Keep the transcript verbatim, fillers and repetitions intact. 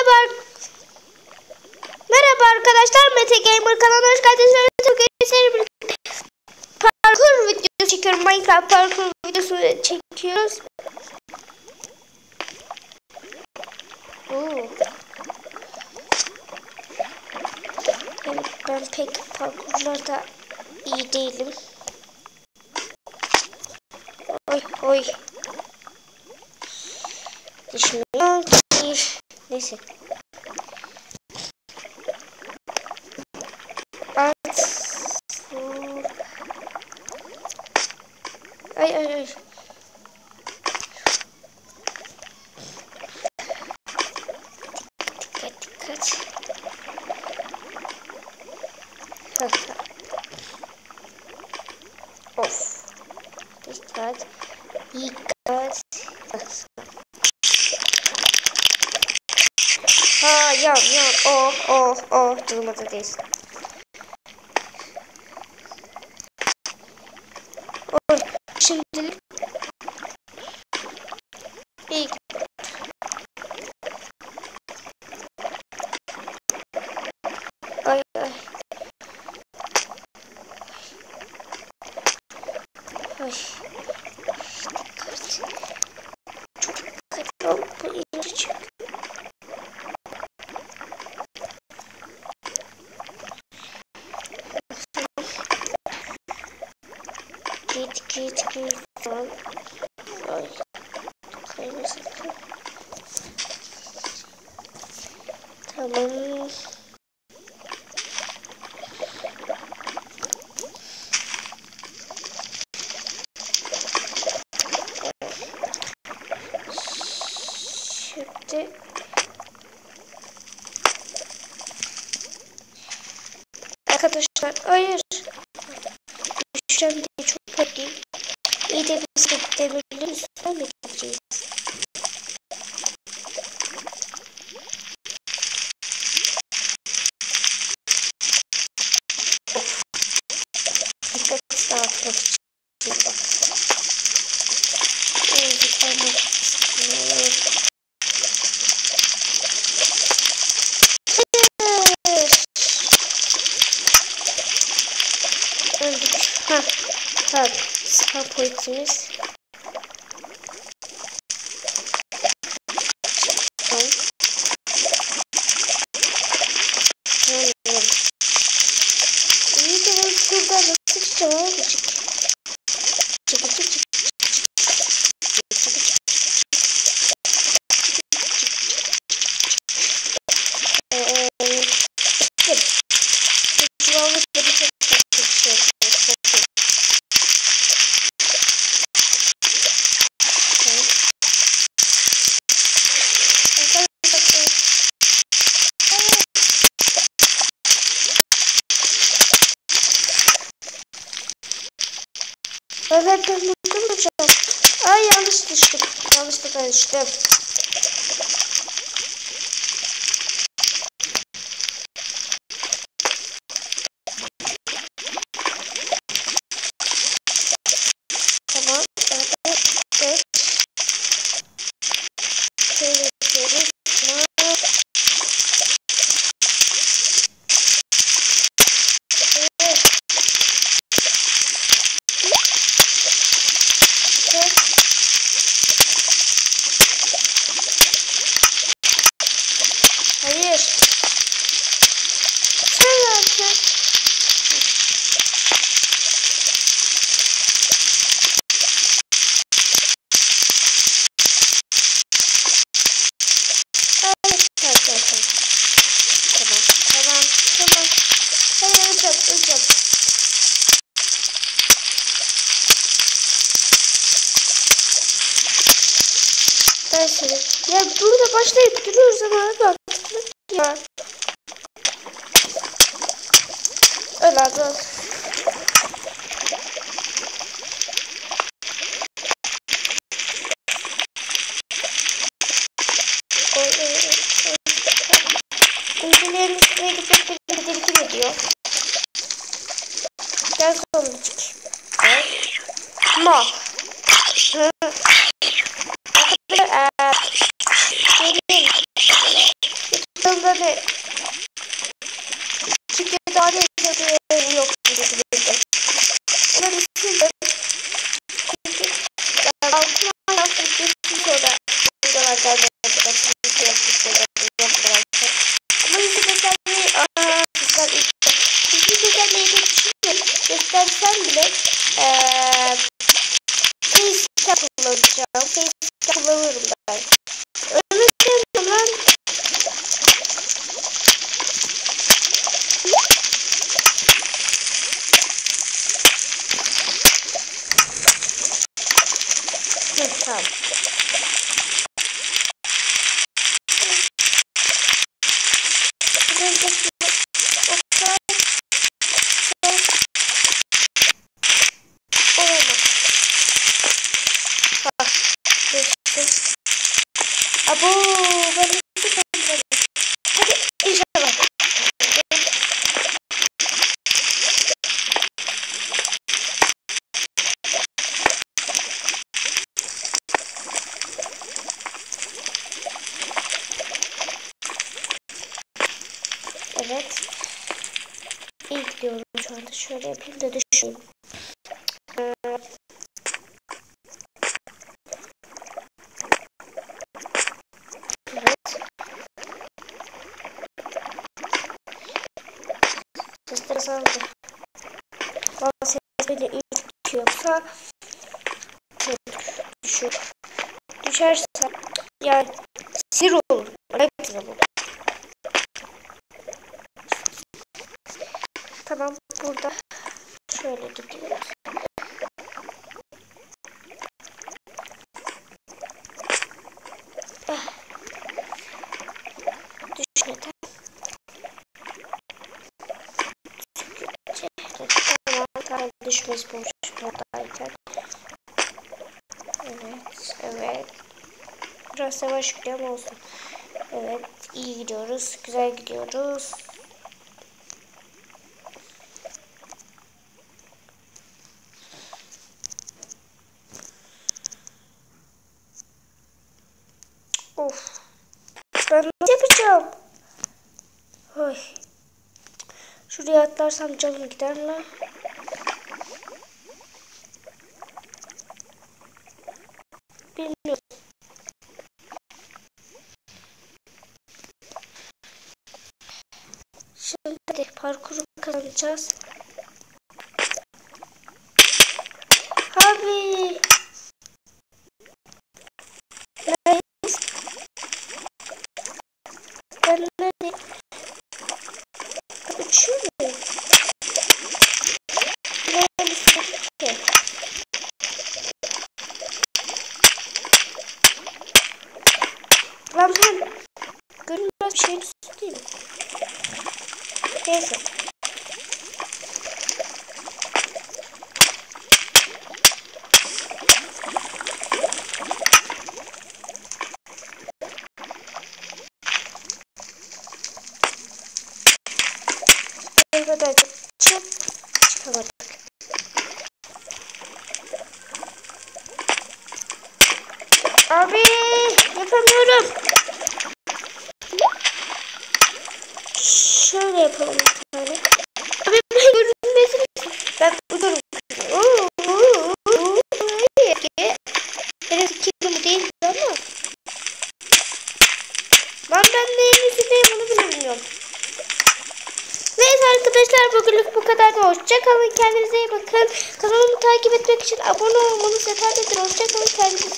Merhaba. Merhaba arkadaşlar. Mete Gamer kanalına hoş geldiniz. Türkiye parkur videosu çekiyorum. Minecraft parkur videosu çekiyoruz. Oo. Ben, ben pek parkurlarda iyi değilim. Oy oy. Düşünüyorum ki neyse. At. Ay ay ay. Dikkat dikkat. Of. Dikkat. Dikkat. Ha yan yan. Oh oh oh. Durmadı değil. Oh. Şimdilik. İyi. Ay ay. Ay. Dikkat. Çok dikkatli ol. Bu iyice çık. Git git git falan. Ay. Kaymasın. Tamam. Şimdi arkadaşlar hayır. Düşeceğim diye çok korkayım. İyi de biz de demirlerin üstüne mi gideceğiz? Dikkat dağıtmak için bak. Evet, tamam. Öldük. Ha, tamam. Spam pointimiz. Tamam. Tamam. İyi de ben şuradan nasıl çıkacağım abi? Çık. Çık çık çık. Evet ben mutlu olacağım. Ay yanlış düştüm. Yanlışlıkla düştüm. Tamam. Evet. Evet. Şöyle yapıyoruz. Tamam. Hayır. Sen yaptın. Evet, evet, evet. Tamam, tamam, tamam. Hayır, öleceğim, öleceğim. Ben seni. Ya burada başlayıp duruyoruz ama bak. Ya. Öyle abi. Ülkelerin üstüne gidip bir tedirgin ediyor. Gel sonra çık. Ma. Arkadaşlar eee. tane Türkiye daha ne yaşadığı yok. Onları sildim. Çünkü altına yaptım sonra videolar gelmedi. Ama yüzü göstermeyi aaa yüzü göstermeyi de düşünüyorum. Göstersem bile eee Facecam kullanacağım. Facecam kullanırım ben. Öyle demiyorum lan. Hı, tamam. Abo ben nasıl yapacağım? Hadi inşallah. Evet. İyi gidiyorum şu anda. Şöyle yapayım da düşün. Ee, evet. Sesler azaldı. Ama ses beni ürküyorsa düşür. Düşerse yani sir olur. Hepsi bu. Tamam burada şöyle gidiyoruz. Ah. Düş neden? Tamam tamam düşmez bu buradayken. Evet evet. Biraz yavaş gidiyor ama olsun. Evet iyi gidiyoruz. Güzel gidiyoruz. Of. Ben nasıl yapacağım? Oy. Şuraya atlarsam canım gider lan. Bilmiyorum. Şimdi de parkuru kazanacağız. Abi. Neredeyiz? Ben nerede? Uçuyor mu? Neredesin ki? Lan ben görünmez bir şeyin üstündeyim. Neyse. Kadar çık çıkamadık. Abi yapamıyorum. Şöyle yapalım bir tane. Abi ben görünmezim. Ben uydurum. Benim fikrim değil ama. Ben ben neyin üstündeyim onu bilmiyorum. Neyse arkadaşlar bugünlük bu kadar da hoşça kalın, kendinize iyi bakın. Kanalımı takip etmek için abone olmanız yeterlidir. Hoşça kalın, kendinize